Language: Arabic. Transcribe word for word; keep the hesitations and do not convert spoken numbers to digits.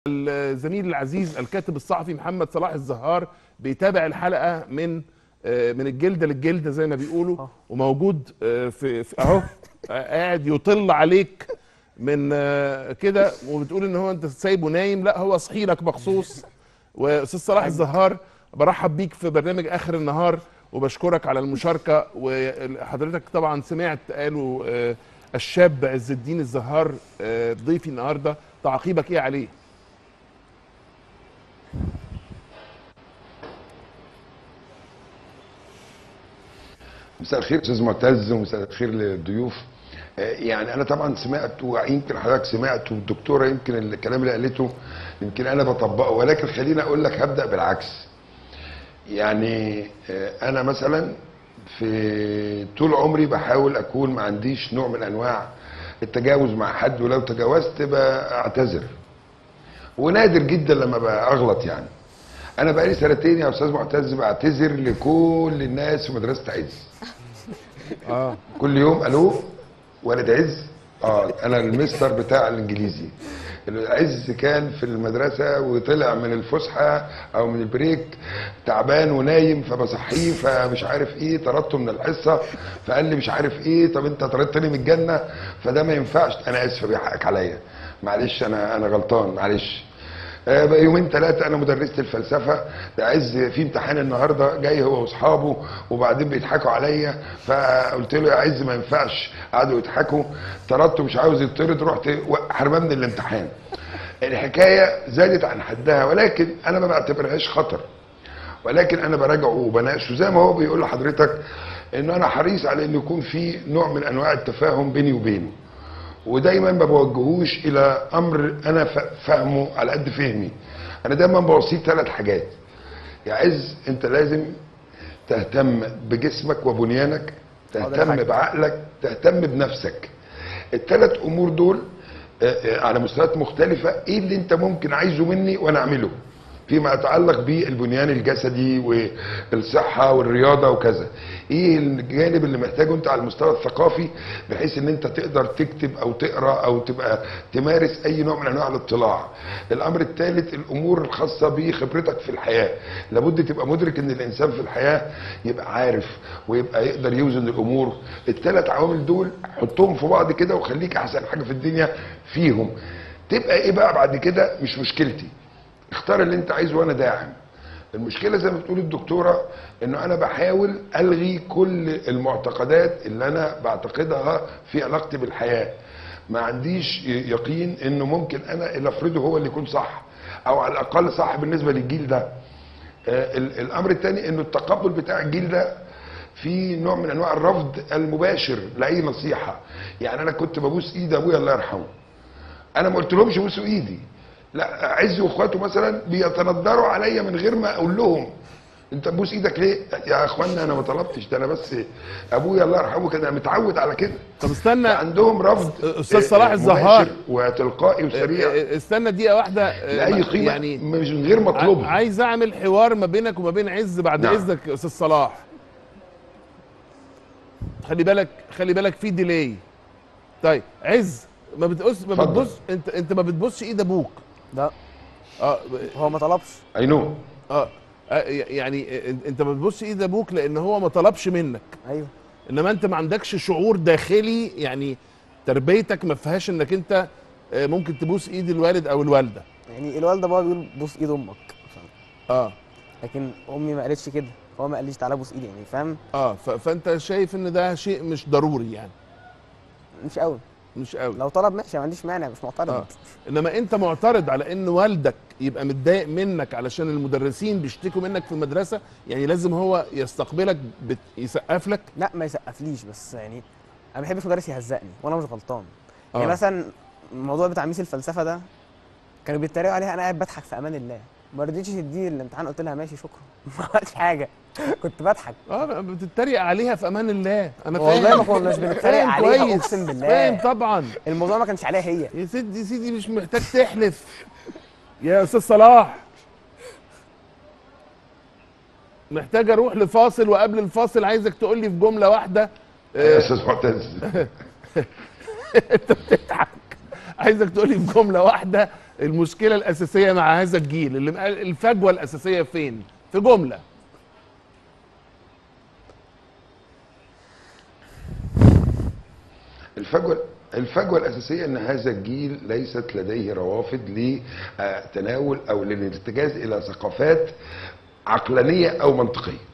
الزميل العزيز الكاتب الصحفي محمد صلاح الزهار بيتابع الحلقه من من الجلده للجلده زي ما بيقولوا، وموجود في اهو قاعد يطل عليك من كده، وبتقول ان هو انت سايبه نايم. لا، هو صحي لك مخصوص. واستاذ صلاح الزهار، برحب بيك في برنامج اخر النهار وبشكرك على المشاركه. وحضرتك طبعا سمعت قالوا الشاب عز الدين الزهار ضيفي النهارده، تعقيبك ايه عليه؟ مساء الخير استاذ معتز ومساء الخير للضيوف. يعني انا طبعا سمعت، ويمكن حضرتك سمعت، والدكتوره يمكن الكلام اللي قالته يمكن انا بطبقه، ولكن خليني اقول لك هبدا بالعكس. يعني انا مثلا في طول عمري بحاول اكون ما عنديش نوع من انواع التجاوز مع حد، ولو تجاوزت بعتذر، ونادر جدا لما بغلط. يعني انا بقالي سنتين يا استاذ معتز بعتذر لكل الناس في مدرسه عز. اه كل يوم الو ولد عز، اه انا المستر بتاع الانجليزي. عز كان في المدرسه وطلع من الفسحه او من البريك تعبان ونايم، فبصحيه فمش عارف ايه، طردته من الحصه، فقال لي مش عارف ايه، طب انت طردتني من الجنه، فده ما ينفعش. انا اسف، بيحقك عليا، معلش، انا انا غلطان، معلش. بقى يومين ثلاثه انا مدرسه الفلسفه، ده عز في امتحان النهارده جاي هو واصحابه، وبعدين بيضحكوا عليا، فقلت له يا عز ما ينفعش، قعدوا يضحكوا، طردته مش عاوز يطرد، رحت حرماه من الامتحان. الحكايه زادت عن حدها، ولكن انا ما بعتبرهاش خطر، ولكن انا براجعه وبناقشه زي ما هو بيقول لحضرتك، ان انا حريص على ان يكون في نوع من انواع التفاهم بيني وبينه، ودايما ما بوجهوش الى امر انا فاهمه على قد فهمي. انا دايما بوصيه ثلاث حاجات: يا عز انت لازم تهتم بجسمك وبنيانك، تهتم بعقلك، تهتم بنفسك. الثلاث امور دول على مستويات مختلفه، ايه اللي انت ممكن عايزه مني وانا اعمله فيما يتعلق بالبنيان الجسدي والصحه والرياضه وكذا. ايه الجانب اللي محتاجه انت على المستوى الثقافي، بحيث ان انت تقدر تكتب او تقرا او تبقى تمارس اي نوع من انواع الاطلاع. الامر الثالث الامور الخاصه بخبرتك في الحياه، لابد تبقى مدرك ان الانسان في الحياه يبقى عارف ويبقى يقدر يوزن الامور. الثلاث عوامل دول حطهم في بعض كده وخليك احسن حاجه في الدنيا فيهم. تبقى ايه بقى بعد كده؟ مش مشكلتي، اختار اللي انت عايزه وانا داعم. المشكله زي ما بتقول الدكتوره انه انا بحاول الغي كل المعتقدات اللي انا بعتقدها في علاقتي بالحياه. ما عنديش يقين انه ممكن انا اللي افرضه هو اللي يكون صح، او على الاقل صح بالنسبه للجيل ده. آه الامر الثاني انه التقبل بتاع الجيل ده في نوع من انواع الرفض المباشر لاي نصيحه. يعني انا كنت ببوس ايد ابويا الله يرحمه، انا ما قلت لهمش بوسوا ايدي، لا، عز واخواته مثلا بيتندروا عليا من غير ما اقول لهم انت تبوس ايدك ليه يا اخوانا، انا ما طلبتش ده، انا بس ابويا الله يرحمه كان متعود على كده. طب استنى، عندهم رفض استاذ صلاح الزهار وتلقائي وسريع، استنى دقيقه واحده، لاي قيمه يعني مش من غير مطلوب. عايز اعمل حوار ما بينك وما بين عز بعد نعم. اذنك يا استاذ صلاح، خلي بالك خلي بالك في ديلي. طيب عز، ما بتقص ما بتبص انت انت ما بتبصش ايد ابوك؟ لا اه هو ما طلبش. اي نو اه يعني انت ما بتبصش ايد ابوك لان هو ما طلبش منك. ايوه، انما انت ما عندكش شعور داخلي، يعني تربيتك ما فيهاش انك انت ممكن تبوس ايد الوالد او الوالده. يعني الوالده بابا بيقول بوس ايد امك، اه لكن امي ما قالتش كده، هو ما قاليش تعالى بوس ايدي، يعني فاهم؟ اه فانت شايف ان ده شيء مش ضروري يعني؟ مش قوي مش قوي. لو طلب ماشي، ما عنديش مانع، مش معترض. آه. انما انت معترض على ان والدك يبقى متضايق منك علشان المدرسين بيشتكوا منك في المدرسه، يعني لازم هو يستقبلك بت... يسقف لك؟ لا ما يسقفليش، بس يعني انا ما بحبش مدرس يهزقني وانا مش غلطان. آه. يعني مثلا الموضوع بتاع ميس الفلسفه ده كانوا بيتريقوا عليها، انا قاعد بضحك في امان الله، ما رضيتش تديني الامتحان، قلت لها ماشي شكرا ما عملتش حاجه، كنت بضحك. اه بتتريق عليها في امان الله، انا فاهم والله ما كناش بنتريق عليها، اقسم بالله فاهم طبعا. الموضوع ما كانش عليها هي يا سيدي يا سيدي مش محتاج تحلف يا استاذ صلاح. محتاج اروح لفاصل، وقبل الفاصل عايزك تقول لي في جمله واحده. يا استاذ معتز انت بتضحك، عايزك تقول لي في جمله واحده المشكله الاساسيه مع هذا الجيل، اللي الفجوه الاساسيه فين؟ في جمله. الفجوه الفجوه الاساسيه ان هذا الجيل ليست لديه روافد لتناول او للارتكاز الى ثقافات عقلانيه او منطقيه.